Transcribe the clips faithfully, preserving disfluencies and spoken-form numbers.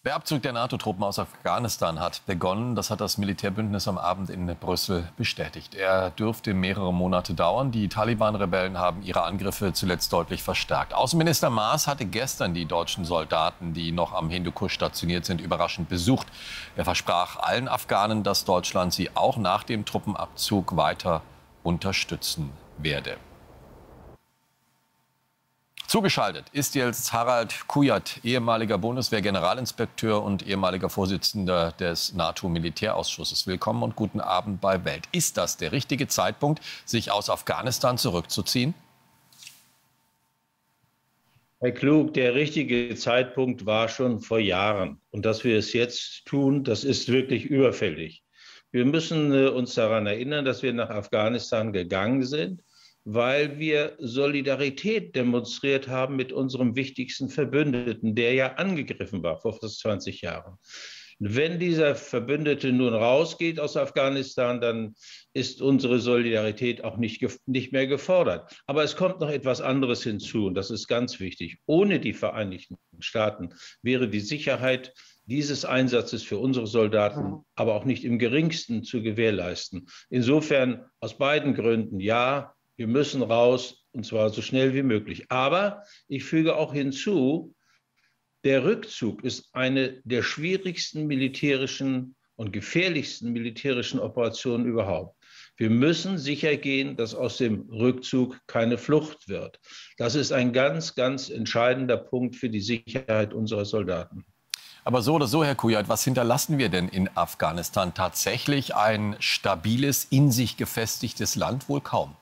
Der Abzug der NATO-Truppen aus Afghanistan hat begonnen. Das hat das Militärbündnis am Abend in Brüssel bestätigt. Er dürfte mehrere Monate dauern. Die Taliban-Rebellen haben ihre Angriffe zuletzt deutlich verstärkt. Außenminister Maas hatte gestern die deutschen Soldaten, die noch am Hindukusch stationiert sind, überraschend besucht. Er versprach allen Afghanen, dass Deutschland sie auch nach dem Truppenabzug weiter unterstützen werde. Zugeschaltet ist jetzt Harald Kujat, ehemaliger Bundeswehr-Generalinspekteur und ehemaliger Vorsitzender des NATO-Militärausschusses. Willkommen und guten Abend bei Welt. Ist das der richtige Zeitpunkt, sich aus Afghanistan zurückzuziehen? Herr Klug, der richtige Zeitpunkt war schon vor Jahren. Und dass wir es jetzt tun, das ist wirklich überfällig. Wir müssen äh, uns daran erinnern, dass wir nach Afghanistan gegangen sind, weil wir Solidarität demonstriert haben mit unserem wichtigsten Verbündeten, der ja angegriffen war vor fast zwanzig Jahren. Wenn dieser Verbündete nun rausgeht aus Afghanistan, dann ist unsere Solidarität auch nicht, nicht mehr gefordert. Aber es kommt noch etwas anderes hinzu, und das ist ganz wichtig. Ohne die Vereinigten Staaten wäre die Sicherheit dieses Einsatzes für unsere Soldaten aber auch nicht im geringsten zu gewährleisten. Insofern aus beiden Gründen ja. Wir müssen raus, und zwar so schnell wie möglich. Aber ich füge auch hinzu, der Rückzug ist eine der schwierigsten militärischen und gefährlichsten militärischen Operationen überhaupt. Wir müssen sicher gehen, dass aus dem Rückzug keine Flucht wird. Das ist ein ganz, ganz entscheidender Punkt für die Sicherheit unserer Soldaten. Aber so oder so, Herr Kujat, was hinterlassen wir denn in Afghanistan? Tatsächlich ein stabiles, in sich gefestigtes Land? Wohl kaum.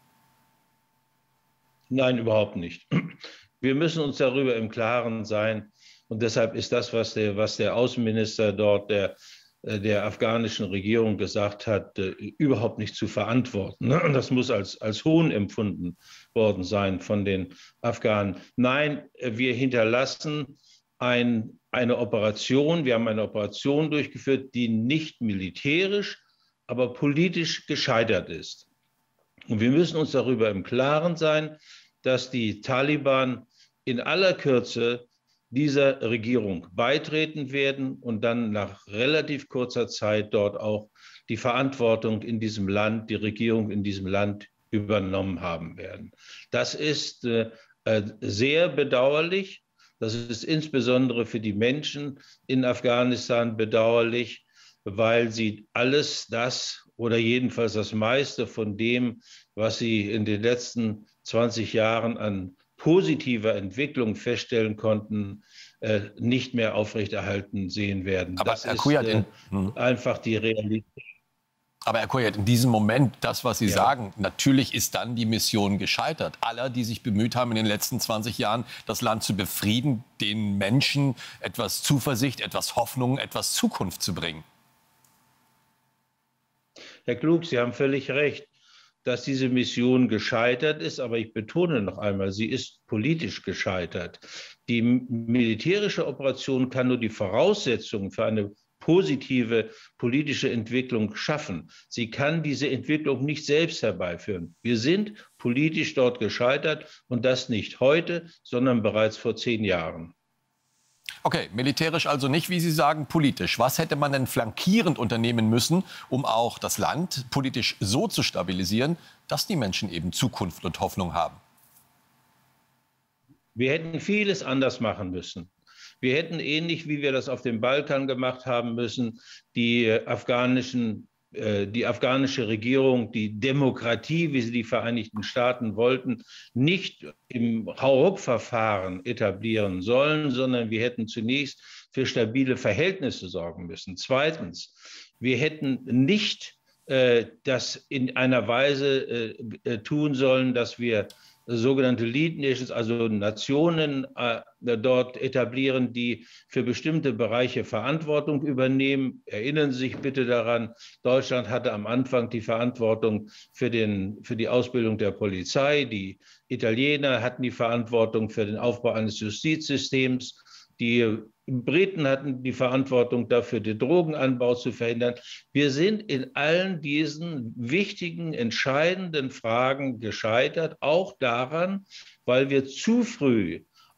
Nein, überhaupt nicht. Wir müssen uns darüber im Klaren sein. Und deshalb ist das, was der, was der Außenminister dort der, der afghanischen Regierung gesagt hat, überhaupt nicht zu verantworten. Das muss als, als Hohn empfunden worden sein von den Afghanen. Nein, wir hinterlassen ein, eine Operation, wir haben eine Operation durchgeführt, die nicht militärisch, aber politisch gescheitert ist. Und wir müssen uns darüber im Klaren sein, dass die Taliban in aller Kürze dieser Regierung beitreten werden und dann nach relativ kurzer Zeit dort auch die Verantwortung in diesem Land, die Regierung in diesem Land übernommen haben werden. Das ist äh, sehr bedauerlich. Das ist insbesondere für die Menschen in Afghanistan bedauerlich, weil sie alles das oder jedenfalls das meiste von dem, was sie in den letzten zwanzig Jahren an positiver Entwicklung feststellen konnten, äh, nicht mehr aufrechterhalten sehen werden. Aber das Herr ist Kujat, äh, in, einfach die Realität. Aber Herr Kujat, in diesem Moment, das, was Sie Ja. sagen, natürlich ist dann die Mission gescheitert. Aller, die sich bemüht haben, in den letzten zwanzig Jahren das Land zu befrieden, den Menschen etwas Zuversicht, etwas Hoffnung, etwas Zukunft zu bringen. Herr Klug, Sie haben völlig recht, dass diese Mission gescheitert ist. Aber ich betone noch einmal, sie ist politisch gescheitert. Die militärische Operation kann nur die Voraussetzungen für eine positive politische Entwicklung schaffen. Sie kann diese Entwicklung nicht selbst herbeiführen. Wir sind politisch dort gescheitert, und das nicht heute, sondern bereits vor zehn Jahren. Okay, militärisch also nicht, wie Sie sagen, politisch. Was hätte man denn flankierend unternehmen müssen, um auch das Land politisch so zu stabilisieren, dass die Menschen eben Zukunft und Hoffnung haben? Wir hätten vieles anders machen müssen. Wir hätten, ähnlich wie wir das auf dem Balkan gemacht haben müssen, die afghanischen die afghanische Regierung, die Demokratie, wie sie die Vereinigten Staaten wollten, nicht im Hauruck-Verfahren etablieren sollen, sondern wir hätten zunächst für stabile Verhältnisse sorgen müssen. Zweitens, wir hätten nicht äh, das in einer Weise äh, tun sollen, dass wir sogenannte Lead Nations, also Nationen äh, dort etablieren, die für bestimmte Bereiche Verantwortung übernehmen. Erinnern Sie sich bitte daran, Deutschland hatte am Anfang die Verantwortung für, den, für die Ausbildung der Polizei. Die Italiener hatten die Verantwortung für den Aufbau eines Justizsystems. Die Briten hatten die Verantwortung dafür, den Drogenanbau zu verhindern. Wir sind in allen diesen wichtigen, entscheidenden Fragen gescheitert, auch daran, weil wir zu früh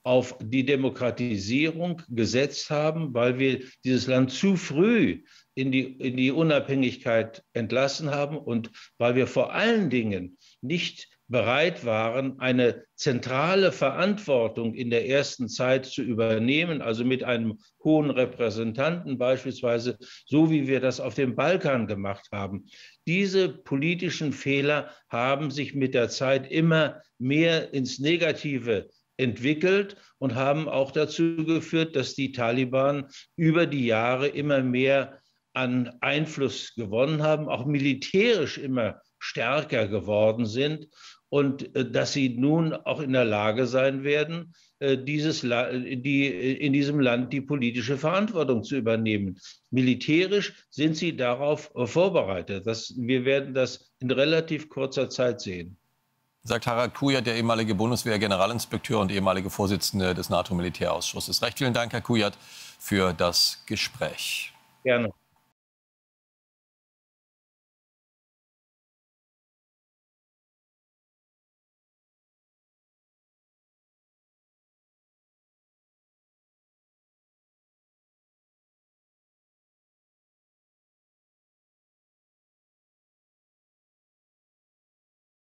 auf die Demokratisierung gesetzt haben, weil wir dieses Land zu früh in die, in die Unabhängigkeit entlassen haben und weil wir vor allen Dingen nicht bereit waren, eine zentrale Verantwortung in der ersten Zeit zu übernehmen, also mit einem hohen Repräsentanten beispielsweise, so wie wir das auf dem Balkan gemacht haben. Diese politischen Fehler haben sich mit der Zeit immer mehr ins Negative entwickelt und haben auch dazu geführt, dass die Taliban über die Jahre immer mehr an Einfluss gewonnen haben, auch militärisch immer stärker geworden sind und äh, dass sie nun auch in der Lage sein werden, äh, dieses die, in diesem Land die politische Verantwortung zu übernehmen. Militärisch sind sie darauf vorbereitet. Das, wir werden das in relativ kurzer Zeit sehen. Sagt Harald Kujat, der ehemalige Bundeswehr-Generalinspekteur und ehemalige Vorsitzende des NATO-Militärausschusses. Recht vielen Dank, Herr Kujat, für das Gespräch. Gerne.